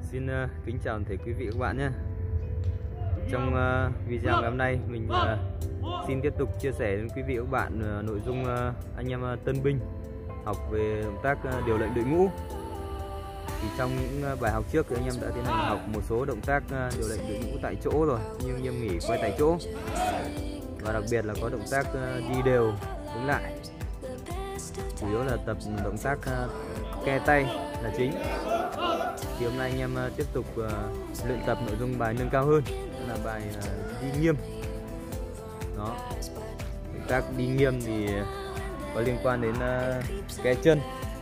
Xin kính chào toàn thể quý vị và các bạn nhé. Trong video ngày hôm nay mình xin tiếp tục chia sẻ đến quý vị và các bạn nội dung anh em tân binh học về động tác điều lệnh đội ngũ. Thì trong những bài học trước thì anh em đã tiến hành học một số động tác điều lệnh đội ngũ tại chỗ rồi, như nghiêm nghỉ quay tại chỗ, và đặc biệt là có động tác đi đều đứng lại. Chủ yếu là tập động tác ke tay là chính. Thì hôm nay anh em tiếp tục luyện tập nội dung bài nâng cao hơn, đó là bài đi nghiêm. Đó, động tác đi nghiêm thì có liên quan đến ke chân.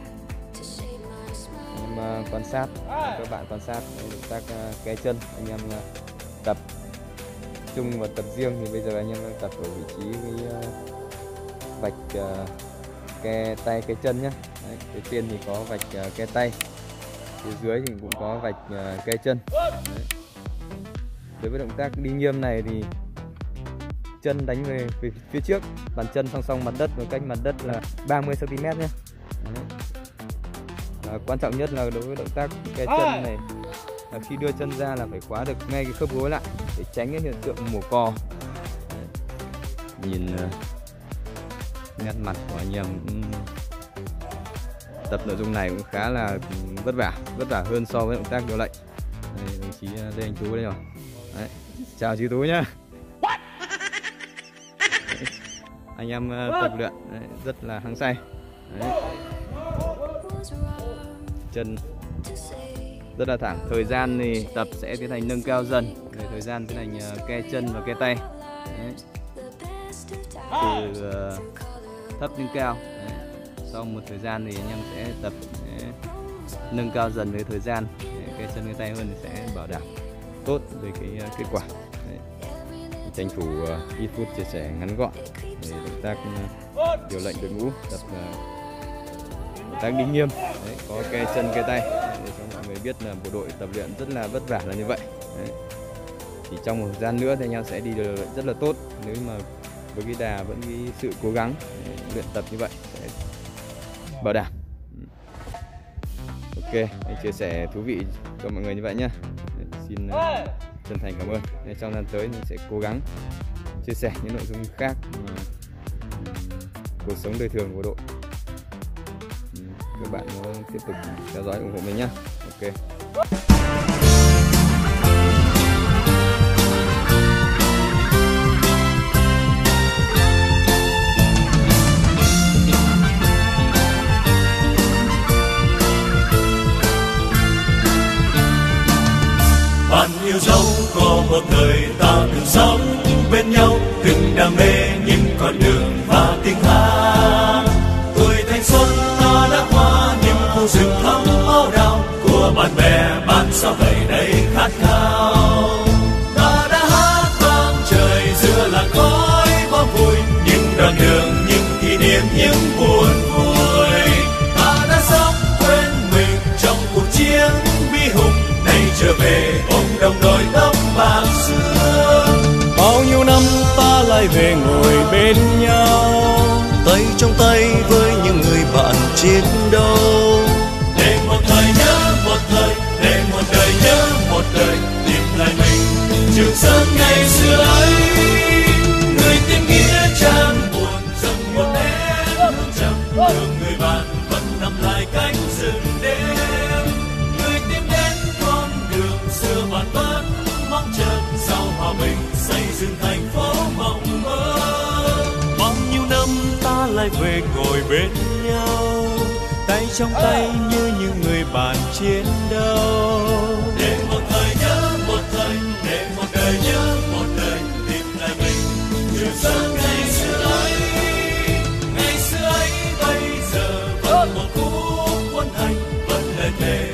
Anh em quan sát, các bạn quan sát động tác ke chân, anh em tập chung và tập riêng. Thì bây giờ anh em đang tập ở vị trí với vạch ke tay ke chân nhé. Đấy, phía trên thì có vạch ke tay, phía dưới thì cũng có vạch ke chân. Đấy. Đối với động tác đi nghiêm này thì chân đánh về phía trước, bàn chân song song mặt đất với cách mặt đất là 30 cm nhé. Quan trọng nhất là đối với động tác ke chân này là khi đưa chân ra là phải khóa được ngay cái khớp gối lại để tránh cái hiện tượng mổ cò. Đấy. Nhìn nét mặt của anh em tập nội dung này cũng khá là vất vả hơn so với động tác điều lệnh. Đây, đồng chí Lê Anh Tú đây rồi. Đấy. Chào chú Tú nhá. Anh em tập luyện rất là hăng say. Đấy. Chân rất là thẳng. Thời gian thì tập sẽ tiến hành nâng cao dần. Thời gian tiến hành ke chân và ke tay. Đấy. Từ thấp đến cao. Đấy. Sau một thời gian thì anh em sẽ tập nâng cao dần với thời gian. Ke chân ke tay hơn thì sẽ bảo đảm tốt về cái kết quả. Đấy. Tranh thủ ít phút chia sẻ ngắn gọn để động tác điều lệnh đội ngũ, tập động tác đi nghiêm. Đấy, có ke chân ke tay để cho mọi người biết là bộ đội tập luyện rất là vất vả là như vậy. Đấy. Chỉ trong một thời gian nữa thì anh em sẽ đi điều lệnh rất là tốt, nếu mà với cái đà vẫn cái sự cố gắng luyện tập như vậy sẽ bảo đảm. Ok, anh chia sẻ thú vị cho mọi người như vậy nhé. Xin chân thành cảm ơn. Trong thời gian tới mình sẽ cố gắng chia sẻ những nội dung khác cuộc sống đời thường của đội. Các bạn tiếp tục theo dõi ủng hộ mình nhé. Ok. Bạn yêu dấu có một thời ta từng sống bên nhau, từng đam mê những con đường và tiếng hát. Tuổi thanh xuân ta đã qua những khu rừng thắm áo đào của bạn bè bạn sao vậy đây khát khao. Ta đã hát vang trời giữa làn khói bom vui, những đoạn đường, những kỷ niệm, những buồn vui. Ta đã sống quên mình trong cuộc chiến bi hùng, nay trở về ôm đồng đội tóc bạc xưa. Bao nhiêu năm ta lại về ngồi bên nhau, tay trong tay với những người bạn chiến đấu. Để một thời nhớ một thời, để một đời nhớ một đời, tìm lại mình Trường Sơn ngày xưa ấy. Người tình nghĩa chan buồn dâng một nén hương trầm, đường người bạn vẫn nằm lại cánh rừng đêm. Người tìm đến con đường xưa bạn vẫn mong chờ, sau hòa bình xây dựng thành phố mộng mơ. Bao nhiêu năm ta lại về ngồi bên nhau, tay trong tay như những người bạn chiến đấu. Để một thời nhớ một thời, để một đời nhớ một đời, tìm lại mình Trường Sơn ngày xưa ấy. Ngày xưa ấy bây giờ vẫn một khúc quân hành, vẫn lời thề